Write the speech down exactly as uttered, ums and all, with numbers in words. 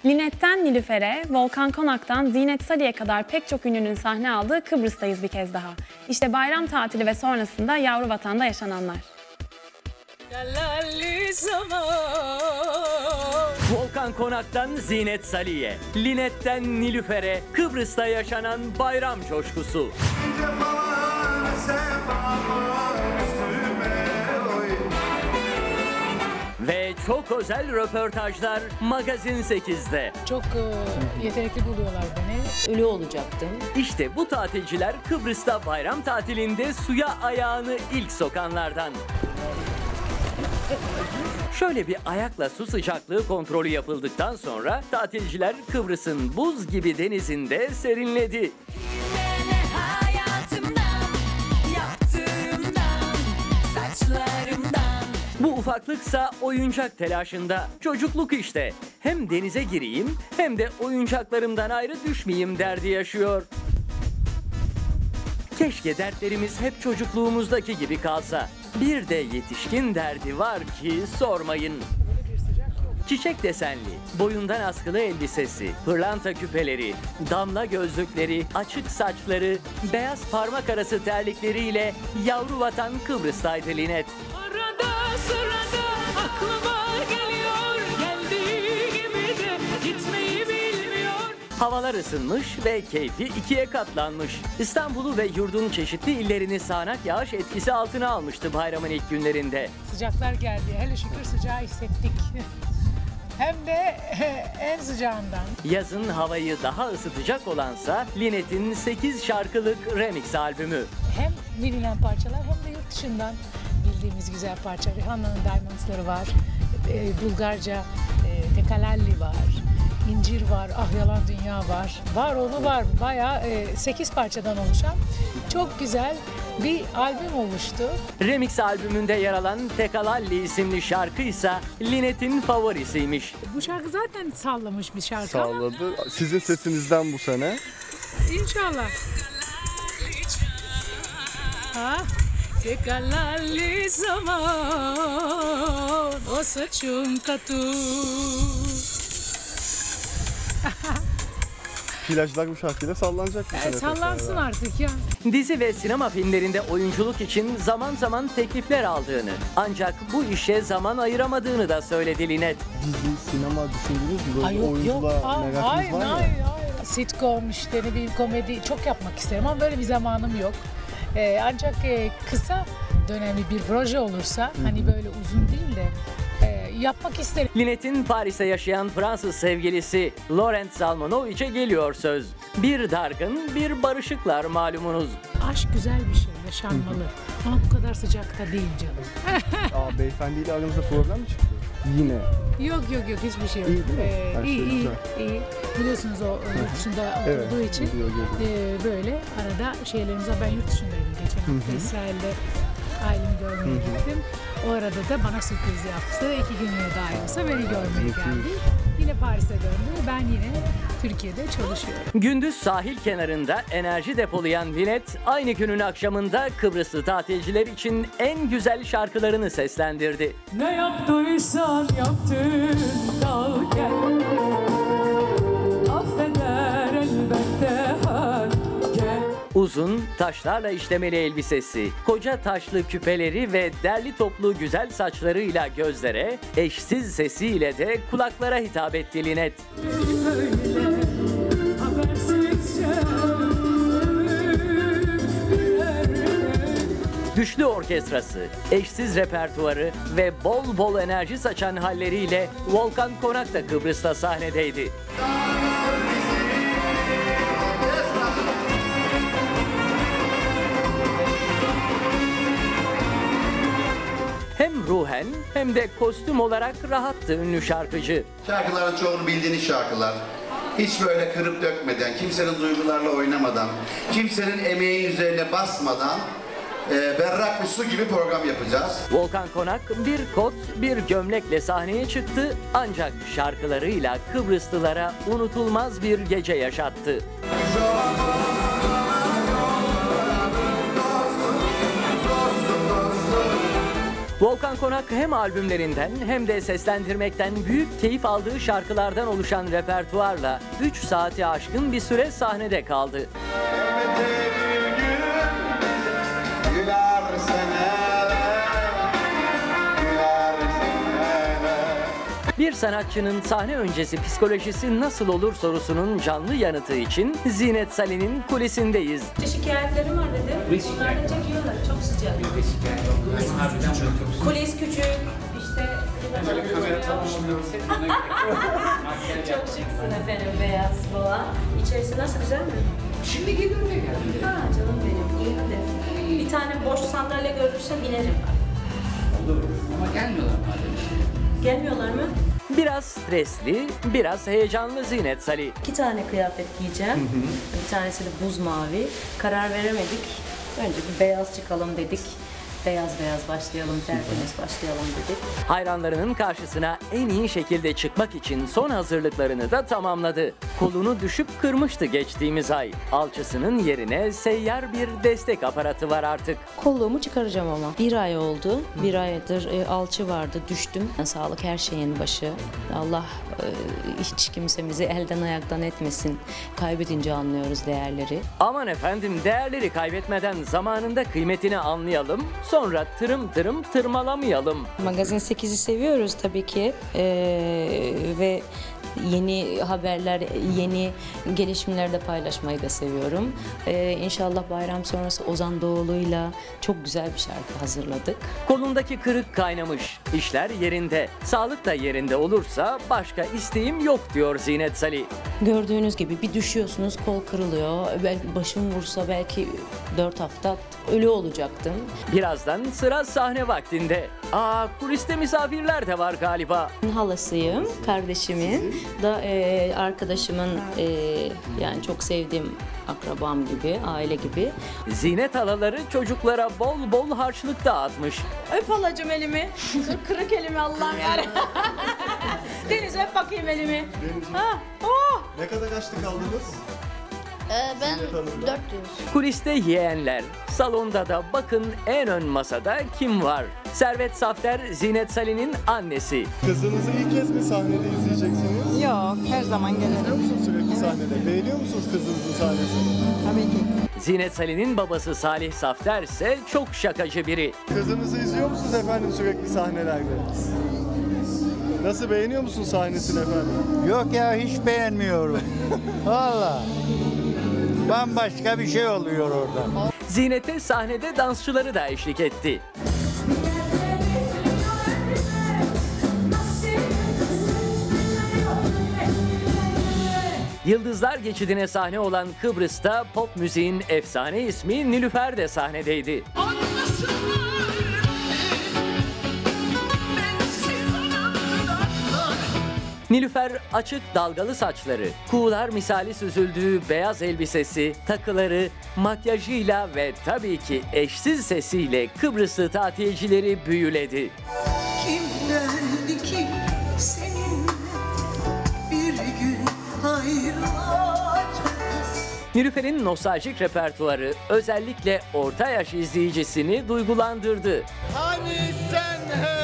Linet'ten Nilüfer'e, Volkan Konak'tan Zinet Salih'e kadar pek çok ünlünün sahne aldığı Kıbrıs'tayız bir kez daha. İşte bayram tatili ve sonrasında yavru vatanda yaşananlar. Volkan Konak'tan Zinet Salih'e, Linet'ten Nilüfer'e Kıbrıs'ta yaşanan bayram coşkusu. Ve çok özel röportajlar Magazin sekizde. Çok e, yetenekli buluyorlar beni. Ölü olacaktım. İşte bu tatilciler Kıbrıs'ta bayram tatilinde suya ayağını ilk sokanlardan. Şöyle bir ayakla su sıcaklığı kontrolü yapıldıktan sonra tatilciler Kıbrıs'ın buz gibi denizinde serinledi. Bu ufaklıksa oyuncak telaşında. Çocukluk işte. Hem denize gireyim hem de oyuncaklarımdan ayrı düşmeyeyim derdi yaşıyor. Keşke dertlerimiz hep çocukluğumuzdaki gibi kalsa. Bir de yetişkin derdi var ki sormayın. Çiçek desenli, boyundan askılı elbisesi, pırlanta küpeleri, damla gözlükleri, açık saçları, beyaz parmak arası terlikleriyle yavru vatan Kıbrıs'taydı Linet. Arada sırada aklıma geliyor, geldiği gibi de gitmeyi bilmiyor. Havalar ısınmış ve keyfi ikiye katlanmış. İstanbul'u ve yurdun çeşitli illerini sağanak yağış etkisi altına almıştı bayramın ilk günlerinde. Sıcaklar geldi. Hele şükür sıcağı hissettik. Hem de en sıcağından. Yazın havayı daha ısıtacak olansa Linet'in sekiz şarkılık remix albümü. Hem bilinen parçalar hem de yurt dışından bildiğimiz güzel parça. Rihanna'nın Diamonds'ları var. E, Bulgarca e, Tekalalli var. İncir var, Ah Yalan Dünya var. Var oğlu var. Bayağı e, sekiz parçadan oluşan çok güzel bir albüm oluştu. Remix albümünde yer alan Tekalalli isimli şarkıysa Linet'in favorisiymiş. Bu şarkı zaten sallamış bir şarkı ama Salladı. Sizin sesinizden bu sene. İnşallah. Ha? Tekalalli zaman o saçım katu. Plajlar bu şarkıyla sallanacak bu E, sene. sallansın tekrar. artık ya. Dizi ve sinema filmlerinde oyunculuk için zaman zaman teklifler aldığını, ancak bu işe zaman ayıramadığını da söyledi Linet. Dizi, sinema düşündünüz mü? Böyle Ay yok yok. oyunculuğa Aa, merakınız hayır, var mı? hayır hayır. Sitcom işte ne bileyim komedi çok yapmak isterim ama böyle bir zamanım yok. Ee, ancak e, kısa dönemli bir proje olursa hani böyle uzun değil de e, yapmak isterim. Linet'in Paris'te yaşayan Fransız sevgilisi Laurent Salmonoviç'e geliyor söz. Bir dargın, bir barışıklar malumunuz. Aşk güzel bir şey, yaşanmalı. Ama bu kadar sıcakta değil canım. Aa, beyefendiyle aranızda problem mi çıktı? Yine. Yok yok yok hiçbir şey yok. İyi değil mi? Ee, Her şey iyi, iyi, güzel. iyi. Biliyorsunuz o yurt dışında Evet, olduğu için biliyorum, biliyorum. e, böyle arada şeylerimiz var. Ben yurt dışındaydım geçen hafta. İsrail'de ailemi görmeye gittim. O arada da bana sürpriz yaptı. İki günlüğüne dahi olsa beni görmeye geldi. Yine Paris'e döndü. Ben yine Türkiye'de çalışıyorum. Gündüz sahil kenarında enerji depolayan Linet, aynı günün akşamında Kıbrıslı tatilciler için en güzel şarkılarını seslendirdi. Ne yaptıysan yaptın da gel. Affeder elbette hal gel. Uzun, taşlarla işlemeli elbisesi, koca taşlı küpeleri ve derli toplu güzel saçlarıyla gözlere, eşsiz sesiyle de kulaklara hitap etti Linet. Böyle habersizce Güçlü orkestrası, eşsiz repertuarı ve bol bol enerji saçan halleriyle Volkan Konak da Kıbrıs'ta sahnedeydi. Hem ruhen hem de kostüm olarak rahattı ünlü şarkıcı. Şarkıların çoğunu bildiğiniz şarkılar. Hiç böyle kırıp dökmeden, kimsenin duygularla oynamadan, kimsenin emeği üzerine basmadan e, berrak bir su gibi program yapacağız. Volkan Konak bir kot, bir gömlekle sahneye çıktı ancak şarkılarıyla Kıbrıslılara unutulmaz bir gece yaşattı. Volkan Konak hem albümlerinden hem de seslendirmekten büyük keyif aldığı şarkılardan oluşan repertuarla üç saati aşkın bir süre sahnede kaldı. Bir sanatçının sahne öncesi psikolojisi nasıl olur sorusunun canlı yanıtı için Zinet Salih'in kulisindeyiz. Şikayetlerim var dedim. Onlar da çekiyorlar. Çok sıcak. Kulis küçük. İşte çok şıksın efendim, beyaz boğa. İçerisi nasıl, güzel mi? Şimdi geliyorum ya geldim. Ha canım benim, iyi de. Bir tane boş sandalye görürsem inerim. Olur ama gelmiyorlar madem işte. Gelmiyorlar mı? Biraz stresli, biraz heyecanlı Zinet Salih. İki tane kıyafet giyeceğim. Bir tanesi de buz mavi. Karar veremedik. Önce bir beyaz çıkalım dedik. Beyaz beyaz başlayalım, tertemiz başlayalım dedik. Hayranlarının karşısına en iyi şekilde çıkmak için son hazırlıklarını da tamamladı. Kolunu düşüp kırmıştı geçtiğimiz ay. Alçısının yerine seyyar bir destek aparatı var artık. Kolluğumu çıkaracağım ama. Bir ay oldu. Bir aydır e, alçı vardı, düştüm. Sağlık her şeyin başı. Allah e, hiç kimsemizi elden ayaktan etmesin. Kaybedince anlıyoruz değerleri. Aman efendim, değerleri kaybetmeden zamanında kıymetini anlayalım. Sonra tırım tırım tırmalamayalım. Magazin sekizi seviyoruz tabii ki ee, ve yeni haberler, yeni gelişmeleri de paylaşmayı da seviyorum. Ee, İnşallah bayram sonrası Ozan Doğulu'yla çok güzel bir şarkı hazırladık. Kolundaki kırık kaynamış, işler yerinde, sağlık da yerinde olursa başka isteğim yok diyor Zinet Salih. Gördüğünüz gibi bir düşüyorsunuz, kol kırılıyor. Belki başım vursa belki dört hafta ölü olacaktım. Birazdan sıra sahne vaktinde. Aa, kuliste misafirler de var galiba. Halasıyım, kardeşimin da e, arkadaşımın e, yani çok sevdiğim akrabam gibi, aile gibi. Zinet halaları çocuklara bol bol harçlık dağıtmış. Öp halacığım elimi. Kırık kırık elimi Allah'ım yani. Deniz öp bakayım elimi. Ha, oh. Ne kadar kaçtı kaldınız? Ee, ben dört yüz. Kuliste yeğenler, salonda da bakın en ön masada kim var? Servet Safter, Zinet Salih'in annesi. Kızınızı ilk kez mi sahnede izleyeceksiniz? Yok, her zaman İzliyor gelirim. musunuz sürekli sahnede? Beğeniyor musunuz kızınızın sahnesini? Tabii ki. Zinet Salih'in babası Salih Safter ise çok şakacı biri. Kızınızı izliyor musunuz efendim sürekli sahnelerde? Nasıl, beğeniyor musun sahnesini efendim? Yok ya, hiç beğenmiyorum. Valla. Bambaşka bir şey oluyor orada. Zinet'e sahnede dansçıları da eşlik etti. Yıldızlar Geçidi'ne sahne olan Kıbrıs'ta pop müziğin efsane ismi Nilüfer de sahnedeydi. Nilüfer açık dalgalı saçları, kuğular misali süzüldüğü beyaz elbisesi, takıları, makyajıyla ve tabii ki eşsiz sesiyle Kıbrıslı tatilcileri büyüledi. Kim derdi ki seninle bir gün ayrılacağız? Nilüfer'in nostaljik repertuarı özellikle orta yaş izleyicisini duygulandırdı. Hani sen